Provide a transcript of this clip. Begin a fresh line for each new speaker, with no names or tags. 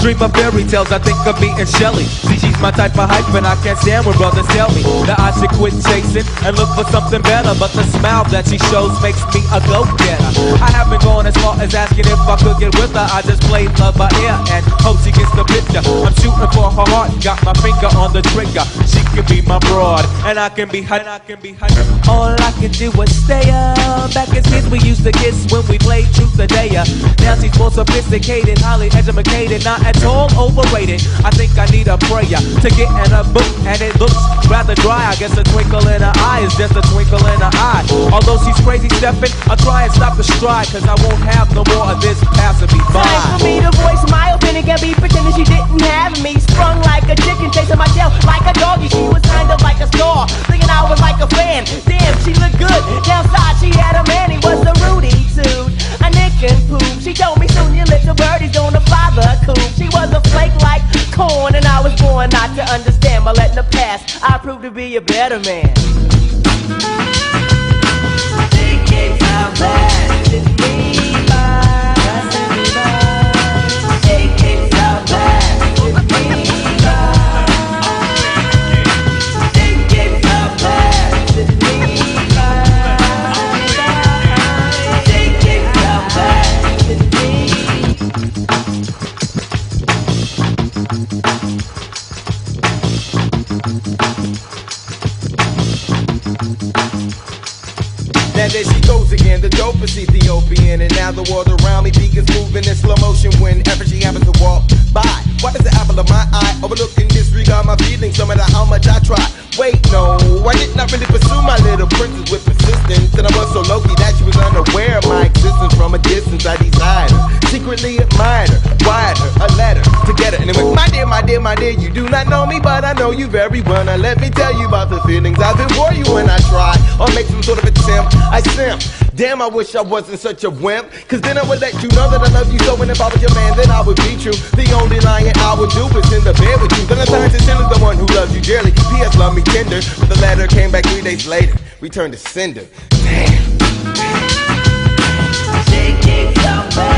Dream of fairy tales, I think of me and Shelly. See, she's my type of hype and I can't stand when brothers tell me that I should quit chasing and look for something better. But the smile that she shows makes me a go-getter. I haven't gone as far as asking if I could get with her. I just play love by ear and hope she gets the picture. I'm shooting for her heart, got my finger on the trigger. She can be my broad and I can be her. All I can do is stay up. Back as kids we used to kiss when we played truth or dare. Now she's more sophisticated, highly educated, not at all overrated. I think I need a prayer to get in a book, and it looks rather dry. I guess a twinkle in her eye is just a twinkle in her eye. Although she's crazy stepping, I'll try and stop the stride, cause I won't have no more of this passing me by.
Time for me to voice my opinion, can't be pretending she didn't have me. Sprung like a chicken, chasing my tail like a doggy. She was kind of like a star, thinking I was like a fan. Damn, she looked good. Downside she had a man, he was a Rudy dude, a Nick and Poop. She told me soon your little birdie's gonna fly the coop. She was a flake like corn, and I was born not to understand. But letting the past, I proved to be a better man. Thinking how bad it me by. Thinking how bad it me by. Thinking how bad it me by. Thinking how bad it me.
Now there she goes again, the dopest Ethiopian. And now the world around me begins moving in slow motion whenever she happens to walk by. Why does the apple of my eye overlook and disregard my feelings no matter how much I try? Wait, no, I did not really pursue my little princess with persistence. And I was so low-key that she was unaware of my existence. From a distance I desired her, secretly admired her, wired her a letter to get her. And it went, my dear, my dear, my dear, you do not know me, but I know you very well. Now let me tell you about the feelings I've been for you when I try or make some sort of attempt. I simp. Damn, I wish I wasn't such a wimp, cause then I would let you know that I love you so. And if I was your man, then I would be true. The only lying I would do is in the bed with you. Then I turned to Cinder's the one who loves you dearly. P.S. love me tender, but the letter came back 3 days later, returned to sender. Damn. Thinking how bad